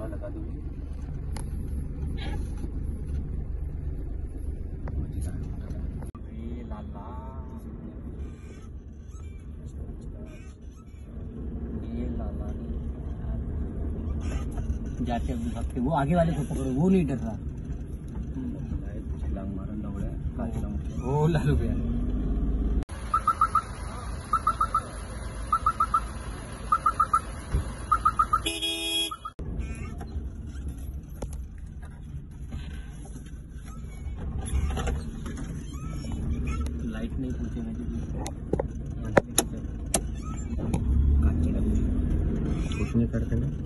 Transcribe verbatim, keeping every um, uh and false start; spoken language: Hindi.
हवा लगा दूंगी। लाला ये लाला जाते हफ्ते वो आगे वाले को पकड़ो, वो नहीं डर रहा। छलांग मारन लवड़ा ओ लालू भैया लाइट नहीं पूछेगा कुछ नहीं करते ना।